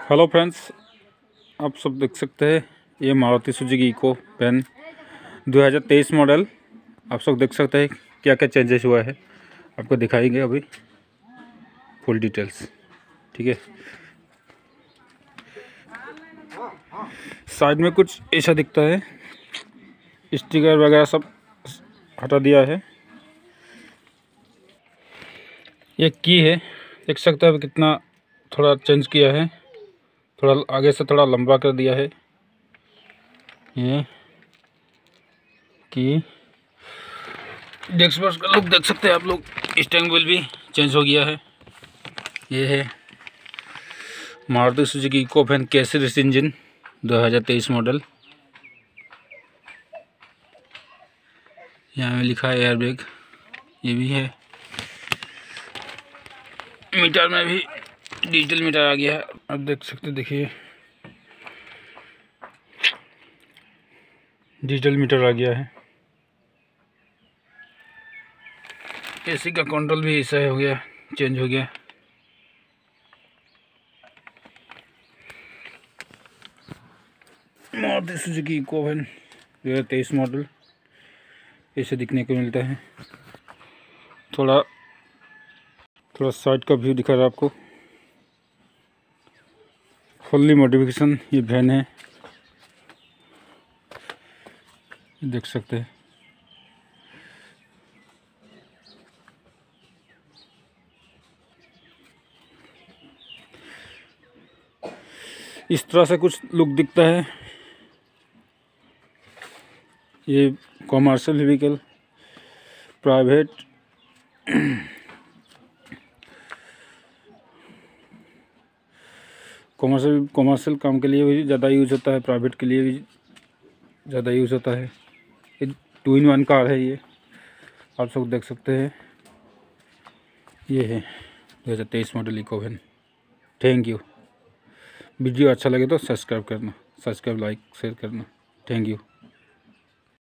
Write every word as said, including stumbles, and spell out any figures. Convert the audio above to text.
Hello friends, आप सब देख सकते हैं ये मारुति सुजुकी इको वैन दो हज़ार तेईस मॉडल। आप सब देख सकते हैं क्या क्या चेंजेस हुआ है, आपको दिखाएंगे अभी फुल डिटेल्स। ठीक है, साइड में कुछ ऐसा दिखता है, स्टिकर वगैरह सब हटा दिया है। ये की है, देख सकते हैं कितना थोड़ा चेंज किया है, थोड़ा आगे से थोड़ा लंबा कर दिया है। ये की डेस्क बॉक्स का लुक देख सकते हैं आप लोग, स्टीयरिंग व्हील भी चेंज हो गया है। ये है Maruti Suzuki Eeco van K series engine दो हज़ार तेईस मॉडल। यहाँ में लिखा है एयर बैग, ये भी है। मीटर में भी डिजिटल मीटर आ गया है, आप देख सकते, देखिए डिजिटल मीटर आ गया है। एसी का कंट्रोल भी ऐसा हो गया, चेंज हो गया। मारुति सुजुकी इको वैन दो हज़ार तेईस मॉडल ऐसे दिखने को मिलता है। थोड़ा थोड़ा साइड का व्यू दिखा रहा है आपको। फुल्ली मॉडिफिकेशन ये वैन है, देख सकते हैं। इस तरह से कुछ लुक दिखता है। ये commercial vehicle, private commercial commercial काम के लिए भी ज़्यादा यूज़ होता है, प्राइवेट के लिए भी ज़्यादा यूज़ होता है। ये टू इन वन कार है, ये आप सब देख सकते हैं। ये है दो हज़ार तेईस model Eeco van. Thank you. Video अच्छा लगे तो सब्सक्राइब करना, सब्सक्राइब लाइक शेयर करना। Thank you.